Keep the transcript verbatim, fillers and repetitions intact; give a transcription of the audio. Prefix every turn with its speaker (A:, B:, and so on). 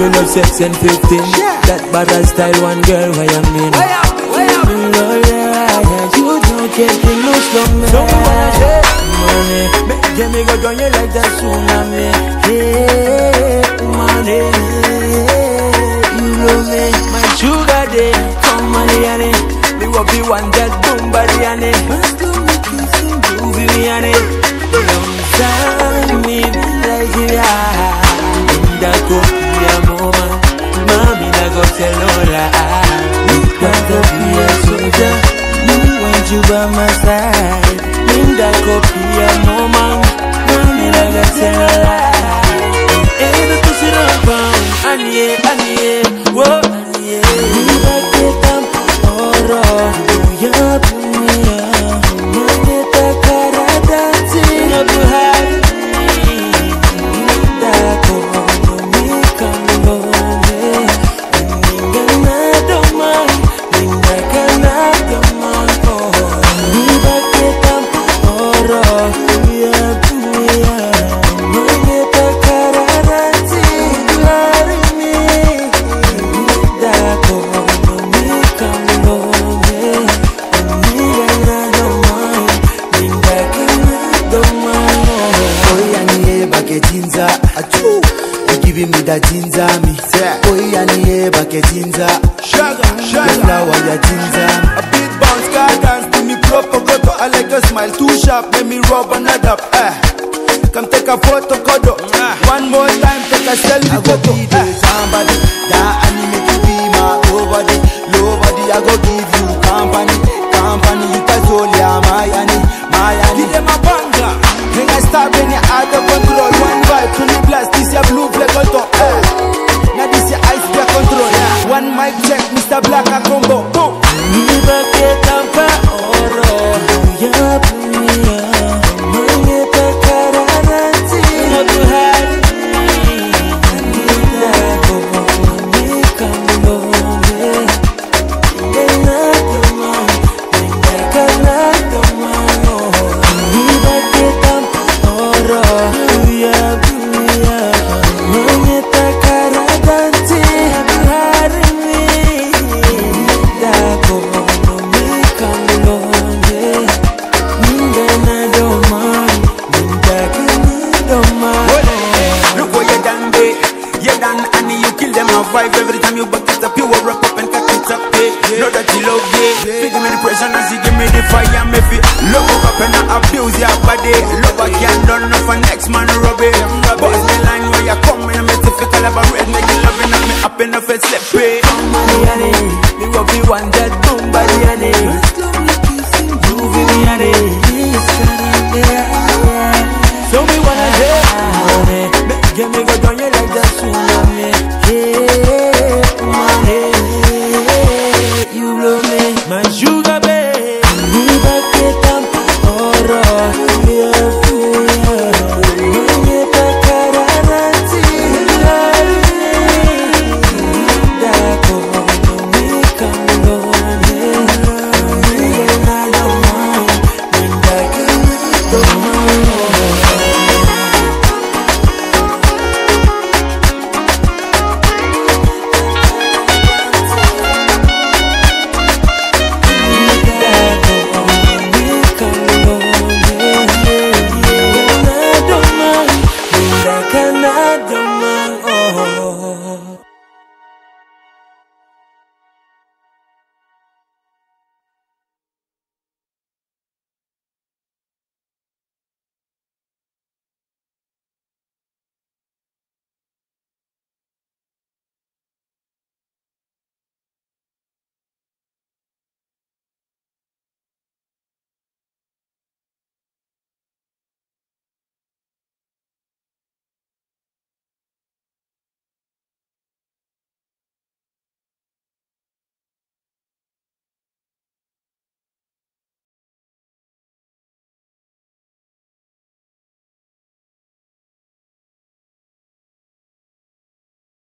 A: me love sex and fifteen. That bad style, one girl, why I mean. Lord, yeah, you don't get the loose from me. So me wanna say, money, make me go down you like that tsunami. Hey, money, you love me, my sugar day. Come money, honey, me will be one that boom body, honey. Must do me kissing, groovy, honey. Long time me be like yeah. That go be a moment, mommy na go tell Lola. That go be a soldier, me want you by my side. That go be a moment, mommy na go tell Lola. Hey, the pussy don't pound, anye, anye, whoa, anye. Me back it up, oro, ya punya, mane takara dance, na buhari. That go.
B: That ginger me, boy, I need a bucket ginger. Sugar, sugar, flower, ya ginger. A big bounce, car dance, do me proper go. I like a smile, too sharp, make me rub another. Eh, come take a photo, kodo. One more time, take a selfie, go to somebody. That I need make you be my nobody, nobody. I go give you company, company. You can only my honey, my honey. Give them a banga. When I start, when you're out of control, one vibe to the blast, this your blue flag on top. Now this your ice bear control. One mic check, Mister Black a combo. Boom.
A: Me back it up, oro, ya punya, mane takara dance, na buhari. That go me kambo, ena kama, ena kana kama. Me back it up, oro, ya punya, mane takara dance, na buhari. That go me kambo, ningana domang, ningana domang.
B: Look what you done, babe. You done, and you kill them off five every time you back it up. You will wrap up and cut it up, babe. Know that you love me. Give me the pressure and you give me the fire. Me feel love up and I abuse your body. Love I can't done enough for next man rub it. Boys the line where you come in, I'm a difficult collaborate. Make you loving up me up in the face, let pay.
A: Money, honey, me will be one that boom body, honey. Groovy, honey. So me wanna say, money, make me go down you like that tsunami. Hey, money, you love me, my sugar babe.